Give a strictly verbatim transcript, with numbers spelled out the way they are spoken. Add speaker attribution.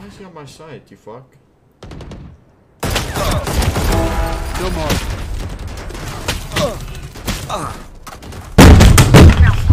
Speaker 1: is he on my side, you fuck?
Speaker 2: No more. Uh, uh.